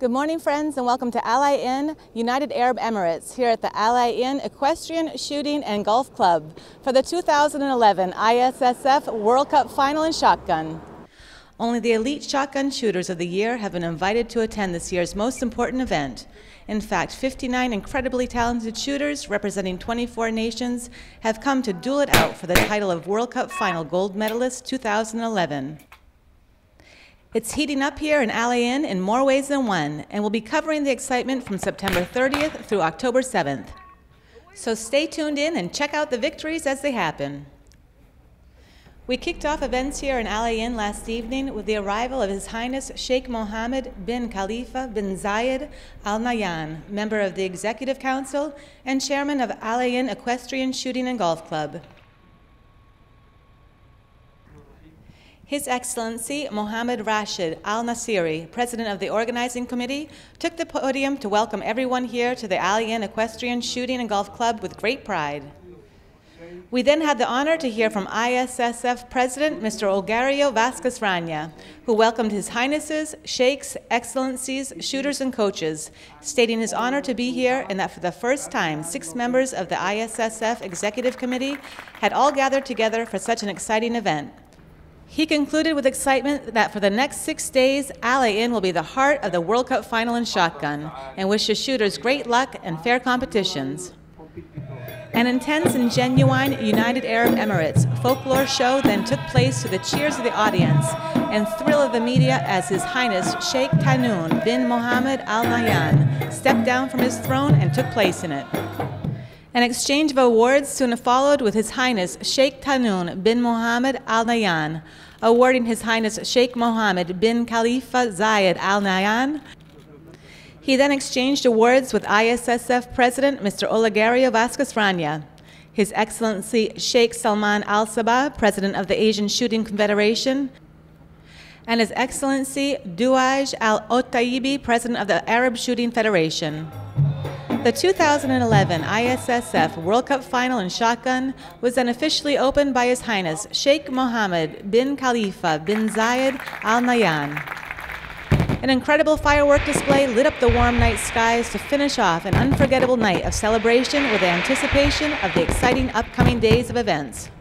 Good morning, friends, and welcome to Ally Inn, United Arab Emirates, here at the Ally Inn Equestrian Shooting and Golf Club for the 2011 ISSF World Cup Final in Shotgun. Only the elite shotgun shooters of the year have been invited to attend this year's most important event. In fact, 59 incredibly talented shooters representing 24 nations have come to duel it out for the title of World Cup Final Gold Medalist 2011. It's heating up here in Ally Inn in more ways than one, and we'll be covering the excitement from September 30th through October 7th. So stay tuned in and check out the victories as they happen. We kicked off events here in Ally Inn last evening with the arrival of His Highness Sheikh Mohammed bin Khalifa bin Zayed Al Nahyan, member of the Executive Council and chairman of Ally Inn Equestrian Shooting and Golf Club. His Excellency Mohammed Rashid Al Nasiri, President of the Organizing Committee, took the podium to welcome everyone here to the Ally Inn Equestrian Shooting and Golf Club with great pride. We then had the honor to hear from ISSF President Mr. Olegario Vasquez Rania, who welcomed His Highnesses, Sheikhs, Excellencies, shooters, and coaches, stating his honor to be here and that for the first time, 6 members of the ISSF Executive Committee had all gathered together for such an exciting event. He concluded with excitement that for the next 6 days, Ally Inn will be the heart of the World Cup Final in Shotgun and wishes shooters great luck and fair competitions. An intense and genuine United Arab Emirates folklore show then took place to the cheers of the audience and thrill of the media as His Highness Sheikh Tahnoon bin Mohammed Al Nahyan stepped down from his throne and took place in it. An exchange of awards soon followed with His Highness Sheikh Tahnoon bin Mohammed Al Nahyan awarding His Highness Sheikh Mohammed bin Khalifa Zayed Al Nahyan. He then exchanged awards with ISSF President Mr. Olegario Vasquez Rania, His Excellency Sheikh Salman Al Sabah, President of the Asian Shooting Confederation, and His Excellency Duaj Al Otaibi, President of the Arab Shooting Federation. The 2011 ISSF World Cup Final in Shotgun was then officially opened by His Highness Sheikh Mohammed bin Khalifa bin Zayed Al Nahyan. An incredible firework display lit up the warm night skies to finish off an unforgettable night of celebration with the anticipation of the exciting upcoming days of events.